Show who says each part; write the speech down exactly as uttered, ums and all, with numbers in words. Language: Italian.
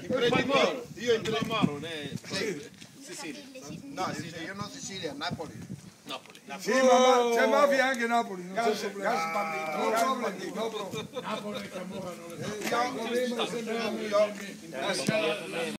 Speaker 1: Imprenditore. Io imprenditore.
Speaker 2: Sicilia.
Speaker 1: No, io non Sicilia, Napoli.
Speaker 3: Napoli.
Speaker 4: Sì, ma c'è mafia anche a Napoli, non
Speaker 1: Gas,
Speaker 4: c'è problema.
Speaker 1: gas bandito.
Speaker 4: No problem, no problem.
Speaker 5: Napoli e Camorra non le
Speaker 4: Io, io, io,
Speaker 1: Io